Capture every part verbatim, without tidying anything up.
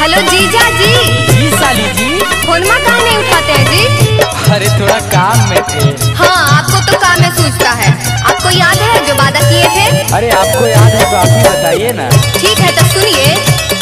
Hello जीजा जी। जी साली जी। फोनमा कहाँ नहीं उठाते हैं जी? अरे थोड़ा काम में थे। हाँ आपको तो काम में सूझता है। आपको याद है जो वादा किए थे? अरे आपको याद है तो आप ही बताइए ना। ठीक है तो सुनिए।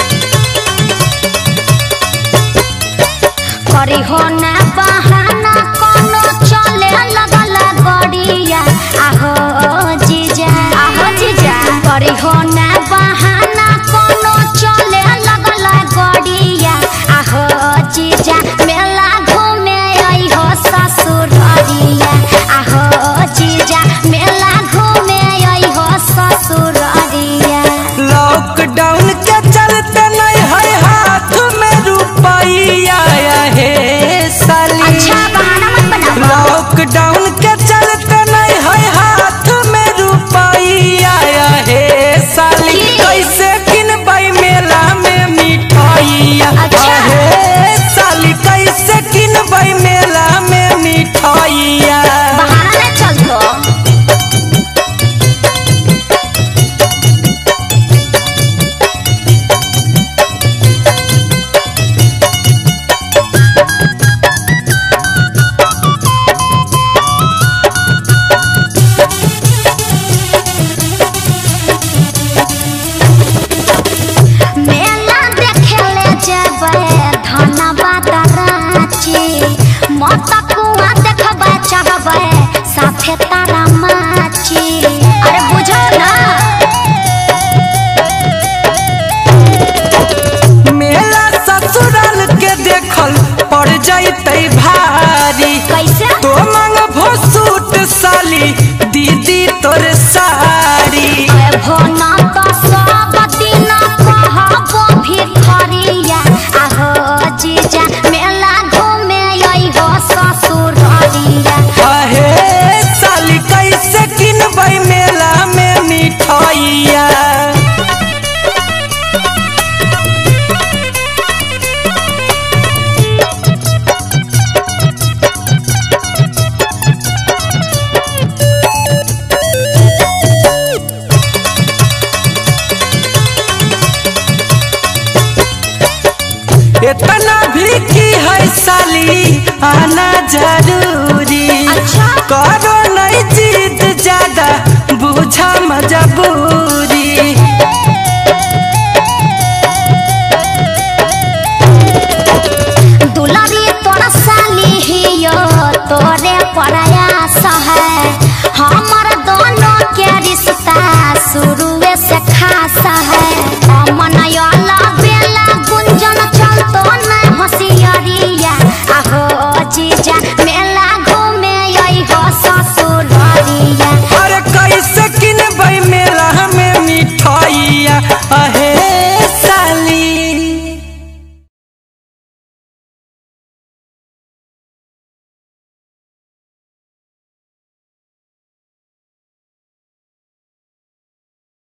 करी हो ना बहाना कोनो चले लगल गड़िया आहो जीजा आहो जीजा करी हो ना बहाना कोनो चले लगल गड़िया आहो जीजा मेला घूमे आई हो ससुररिया आहो जीजा मेला घूमे आई हो ससुररिया। लॉकडाउन के चलते नहीं है हाथ में रुपया है साली। अच्छा बहाना मत बनाओ। लॉकडाउन के चलते नहीं है हाथ में रुपया है साली। कैसे किनबै मेला में मिठाइया है साली। कैसे किनबै मेला में मिठाइया। बहाना नहीं चलतो। मेला देखे ले जेबै धनबाद रांची मत कुआ देखबै चढ़बै साथे तारा माची। अरे बुझो ना मेला ससुराल के देखल पड़ जाते भारी। कैसे तो मांगभो सूट साली दीदी तोर साड़ी। भोना तो सब दिन कहबो भिखरिया आहो जीजा मेला घूमे आई हो ससुररिया। अहे साली कैसे किनबै मेला में मिठाइया। इतना भी की है साली आना जरूरी। अच्छा करो नहीं जिद ज्यादा बुझा मजबूरी। दुलारी तोरा साली हियो तोरे प्रयास है हमर दोनों के रिश्ता शुरुए से खास है। मन अलग